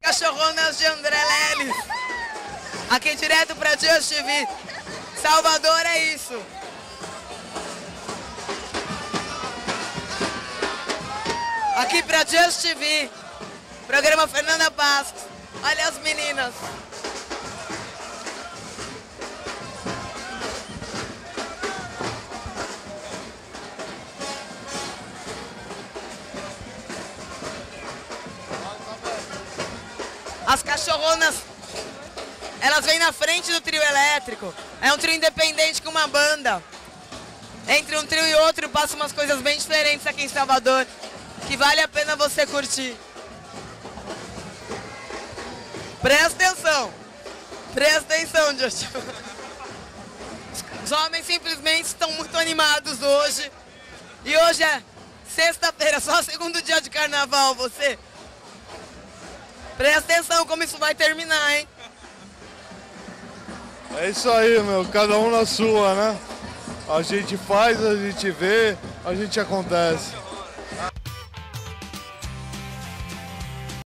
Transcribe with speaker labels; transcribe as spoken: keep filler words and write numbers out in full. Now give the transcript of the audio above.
Speaker 1: Cachorronas de André Leles. Aqui direto pra Just T V. Salvador é isso. Aqui pra Just T V. Programa Fernanda Passos. Olha as meninas. As cachorronas, elas vêm na frente do trio elétrico. É um trio independente com uma banda. Entre um trio e outro passa umas coisas bem diferentes aqui em Salvador, que vale a pena você curtir. Presta atenção. Presta atenção, Justin. Os homens simplesmente estão muito animados hoje. E hoje é sexta-feira, só o segundo dia de carnaval, você. Presta atenção como isso vai terminar, hein?
Speaker 2: É isso aí, meu. Cada um na sua, né? A gente faz, a gente vê, a gente acontece.